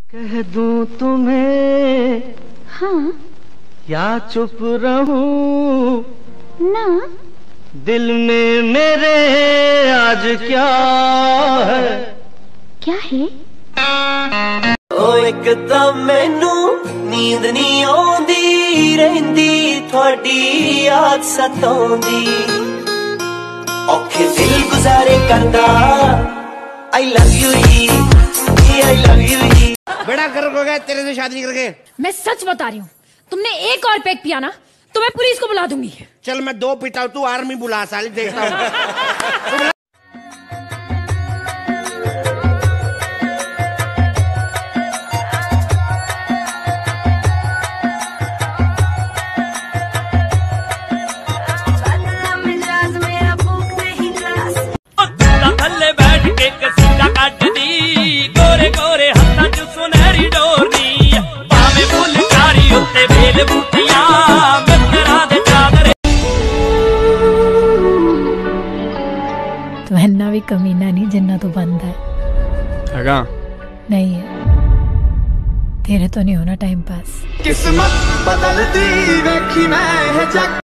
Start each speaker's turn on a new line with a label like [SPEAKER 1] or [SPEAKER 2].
[SPEAKER 1] कह दूं तुम्हें
[SPEAKER 2] हाँ
[SPEAKER 1] या चुप रहूं
[SPEAKER 2] ना,
[SPEAKER 1] दिल में मेरे आज क्या है?
[SPEAKER 2] क्या है?
[SPEAKER 1] ओ एक तां मैनू नींद नहीं आउंदी रहिंदी थोड़ी याद सताउंदी औखे दिल गुजारे करदा आई लव यू ही आई लव यू ही।
[SPEAKER 3] बड़ा गर्व हो गया तेरे से शादी करके।
[SPEAKER 4] मैं सच बता रही हूँ, तुमने एक और पैक पिया ना तो मैं पुलिस को बुला दूंगी।
[SPEAKER 3] चल मैं 2 पीता हूँ, तू आर्मी बुला साली, देखता हूँ।
[SPEAKER 4] तो इन्ना भी कमीना नहीं जिन्ना तो बंद है। नहीं है, तेरे तो नहीं होना टाइम पास।
[SPEAKER 1] किस्मत बदलती देखी मैं